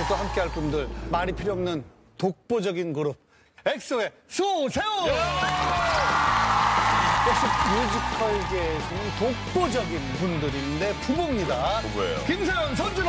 여기서 또 함께할 분들 말이 필요 없는 독보적인 그룹 엑소의 수세호. 역시 뮤지컬계에서는 독보적인 분들인데 부부입니다. 부부예요. 김세현, 손준호.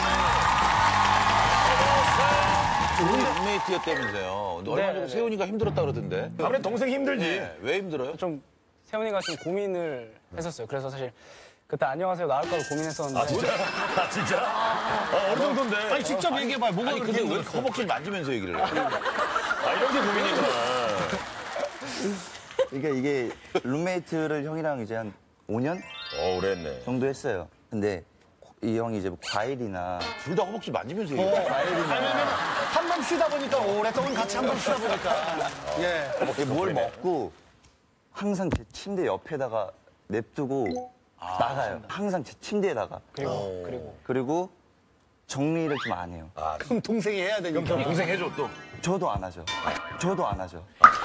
우리 룸메이트였다면서요. 근데 얼마 전에 세훈이가 힘들었다 그러던데. 아무래도 동생이 힘들지. 네, 왜 힘들어요? 좀 세훈이가 좀 고민을 했었어요. 그래서 사실 그때 안녕하세요 나올까 고민했었는데. 아, 진짜? 어느 정도인데? 아니 직접 얘기해봐요. 뭐가 아니 그렇게 근데 왜 힘들었어? 허벅지 만지면서 얘기를 해? 아, 이런 게 고민이구나. 그러니까 이게 룸메이트를 형이랑 이제 한 5년 오래 했네. 정도 했어요. 근데 이 형이 이제 뭐 과일이나 둘 다 허벅지 만지면서 얘기해. 왜냐면 한 번 쉬다 보니까 오랫동안 같이 한 번 쉬다 보니까 예. 뭘 먹고 항상 제 침대 옆에다가 냅두고 나가요. 항상 제 침대에다가. 그리고 정리를 좀 안 해요. 그럼 동생이 해야 되니까. 그럼 동생 해줘, 또. 저도 안 하죠. 저도 안 하죠.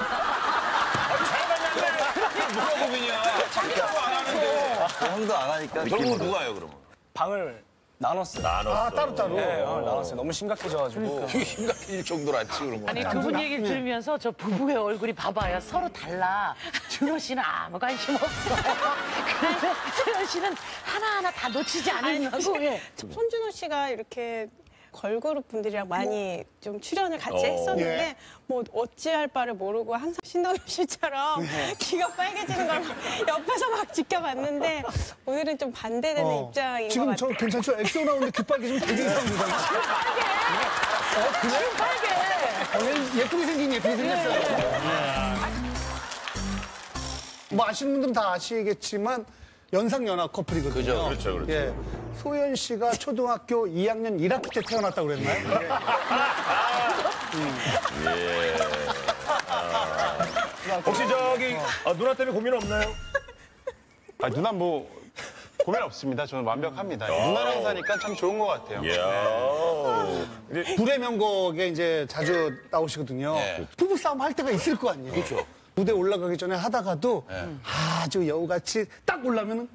뭐가 고민이야? 자기라고 안 하는데. 형도 안 하니까. 결국은 누가 해요, 그러면? 방을 나눴어요. 아 따로따로. 네, 방을 나눴어요. 너무 심각해져가지고. 그게 심각해질 정도로 안 치고 그런 거. 아니 그분 얘기를 들으면서 저 부부의 얼굴이 봐봐요. 서로 달라. 준호 씨는 아무 관심 없어요. 그런데 세현 씨는 하나하나 다 놓치지 않으려고. 예. 손준호 씨가 이렇게 걸그룹 분들이랑 많이 좀 출연을 같이 했었는데 뭐 어찌할 바를 모르고 항상 신동엽 씨처럼 귀가 빨개지는 걸 옆에서 막 지켜봤는데 오늘은 좀 반대되는 입장인 것 지금 같아요. 저 괜찮죠? 엑소 나오는데 귓빨개 좀 되게 이상합니다. 그래? 빨개. 예쁘게 생긴 예쁘게 생겼어요. 뭐 아시는 분들은 다 아시겠지만 연상연하 커플이거든요. 그죠, 그렇죠, 그렇죠. 예. 소연 씨가 초등학교 2학년 1학기 때 태어났다고 그랬나요? 예. 혹시 저기 누나 때문에 고민 없나요? 아, 누나 뭐 고민 없습니다. 저는 완벽합니다. 누나랑 사니까 참 좋은 것 같아요. 이야. 불의 명곡에 이제 자주 나오시거든요. 네. 부부 싸움 할 때가 있을 거 아니에요. 그렇죠. 무대 올라가기 전에 하다가도 아주 여우같이 딱 올라면은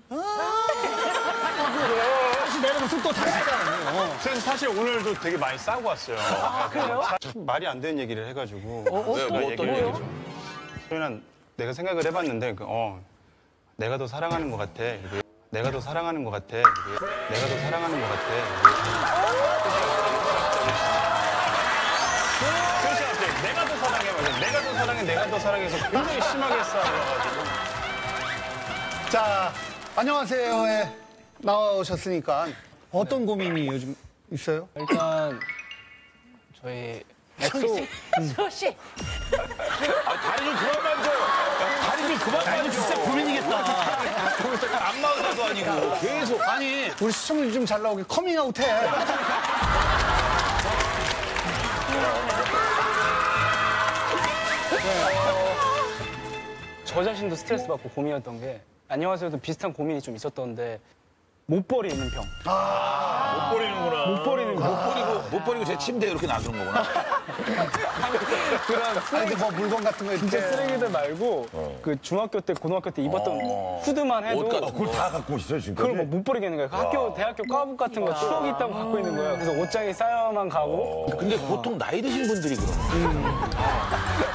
다시 내려가서 또 다시 싸워요. 그래서 사실 오늘도 되게 많이 싸고 왔어요. 아, 그래요? 참 말이 안 되는 얘기를 해가지고. 뭐 어떤 얘기죠? 소연아, 내가 생각을 해봤는데, 내가 더 사랑하는 것 같아. 이러고, 내가 더 사랑하는 것 같아. 이러고, 내가 더 사랑하는 것 같아. 소연 씨한테 내가 더 사랑해. 맞아. 내가 더 사랑해. 내가 더 사랑해서 굉장히 심하게 싸워가지고. 자, 안녕하세요에 나오셨으니까 어떤 고민이 요즘 있어요? 일단 저희 엑소 수호 씨. 다리 좀 그만 만져요. 다리 좀 그만 만져. 진짜 고민이겠다. 안마 의사도 아니고 계속. 아니, 우리 시청률 좀 잘 나오게 커밍아웃 해. 저 자신도 스트레스 받고 고민이었던 게 안녕하세요도 비슷한 고민이 좀 있었던데 못 버리는 병. 못 버리는구나. 못 버리는 병. 못 버리고 제 침대에 이렇게 놔두는 거구나. 아니, 뭐 물건 같은 거 진짜 이렇게. 쓰레기들 말고 그 중학교 때 고등학교 때 입었던 후드만 해도 옷 같은 그걸 다 갖고 있어요, 지금까지? 그걸 뭐 못 버리겠는 거예요. 그 학교 대학교 과복 같은 거 추억이 있다고 갖고 있는 거예요. 그래서 옷장에 쌓여만 가고 근데 보통 나이 드신 분들이 그러는 거예요.